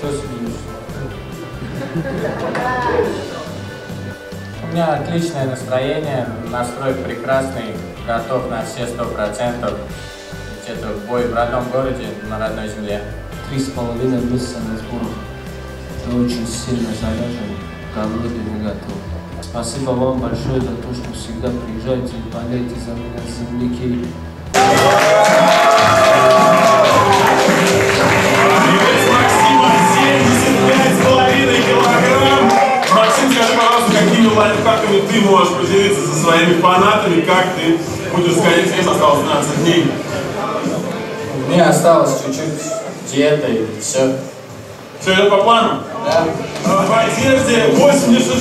Что смеешься? У меня отличное настроение, настрой прекрасный, готов на все 100%. Ведь это бой в родном городе, на родной земле. 3,5 месяца на сборах. Ты очень сильно заряжен, голодный и готов. Спасибо вам большое за то, что всегда приезжаете и болеете за меня, земляки. Максима 75,5 килограмм. Максим, скажи, пожалуйста, какими лайфхаками ты можешь поделиться со своими фанатами, как ты будешь сходить, вес осталось 12 дней? Мне осталось чуть-чуть диеты и все. Все идет по плану? Да. В одежде 86,4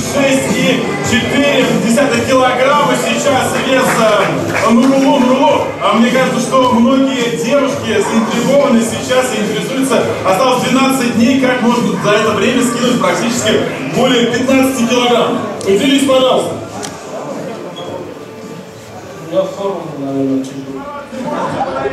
килограмма сейчас вес Нурулу. Мне кажется, что многие девушки заинтригованы сейчас и интересуются. Осталось 12 дней, как можно за это время скинуть практически более 15 килограмм. Поделись, пожалуйста. Я форму, наверное, чуть-чуть.